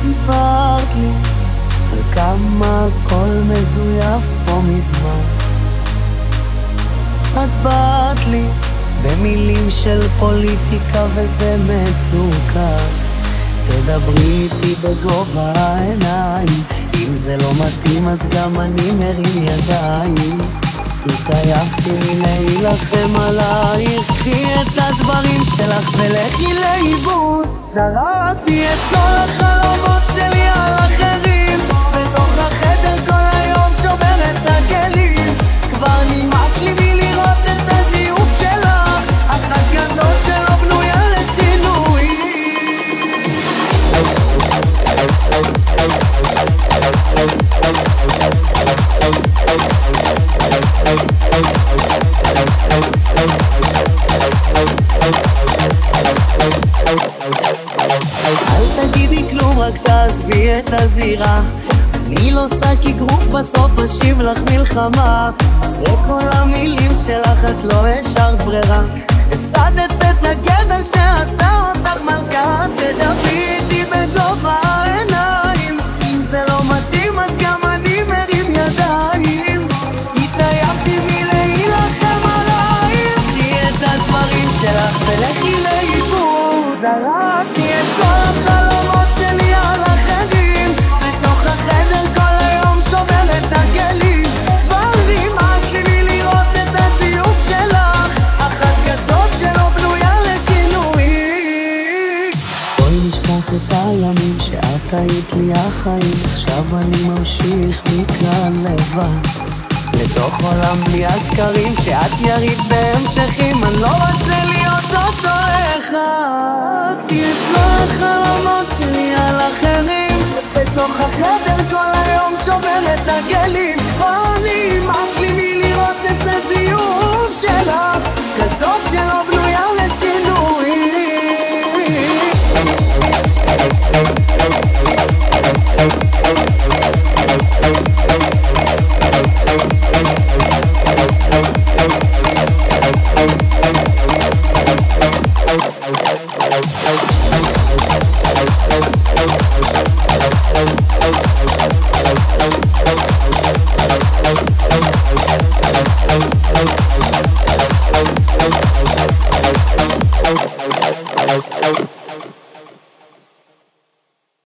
סיפרת לי על כמה הכל מזויף פה מזמן. את באת לי במילים של פוליטיקה וזה מסוכן. תדברי איתי בגובה העיניים, אם זה לא מתאים אז גם אני מרים ידיים. התעייפתי מלהילחם עלייך, קחי את הדברים שלך ולכי לאיבוד. זרקתי את כל החלומות שלי על אחרים, בתוך החדר כל היום שובר את הכלים. כבר נמאס לי מלראות את הזיוף שלך, אחת כזאת שלא בנויה לשינוי. אל תגידי כלום, רק תעזבי את הזירה. אני לא שק אגרוף, בסוף אשיב לך מלחמה. אחרי כל המילים שלך את לא השארת ברירה, הפסדת את הגבר שעשה אותך מלכה. תדברי איתי בגובה העיניים, אם זה לא מתאים אז גם אני מרים ידיים. התעייפתי מלהילחם עלייך, קחי את הדברים שלך ולכי לאיבוד. זרקתי את כל החלומות שלי על אחרים, בתוך החדר כל היום שובר את הכלים. כבר נמאס לי מלראות את הזיוף שלך, אחת כזאת שלא בנויה לשינוי. בואי נשכח את הימים שאת היית לי החיים, עכשיו אני ממשיך מכאן לבד לתוך עולם בלי הזכרים, שאת יריב בהמשכים. אני לא רוצה להיות אותו אחד, כי את כל החלומות שלי על אחרים, בתוך החדר כל היום שובר את הכלים.